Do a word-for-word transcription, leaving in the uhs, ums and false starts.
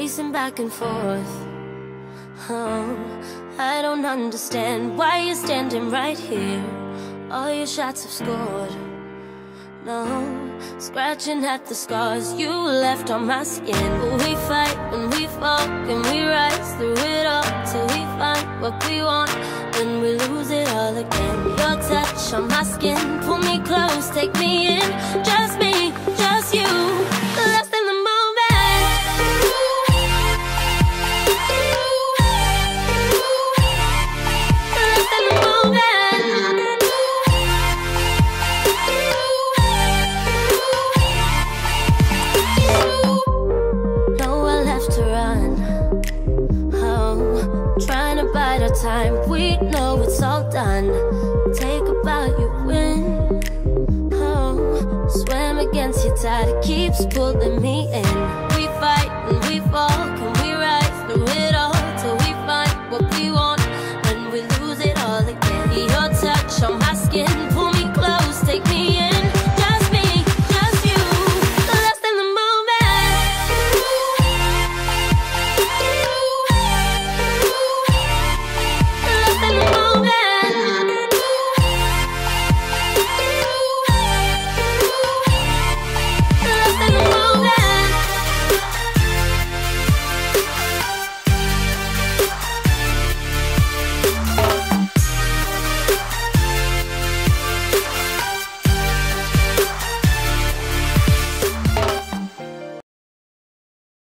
pacing back and forth. Oh, I don't understand why you're standing right here. All your shots have scored. No, scratching at the scars you left on my skin. But we fight and we fall and we rise through it all till we find what we want. Then we lose it all again. Your touch on my skin, pull me close, take me in. Just me, just you, lost in the moment. Lost in the moment. Nowhere left to run. Oh, trying to bide our time. We know it's all done. Take a bow, you win. Oh, swim against your tide, it keeps pulling me in. We fight and we fall. Can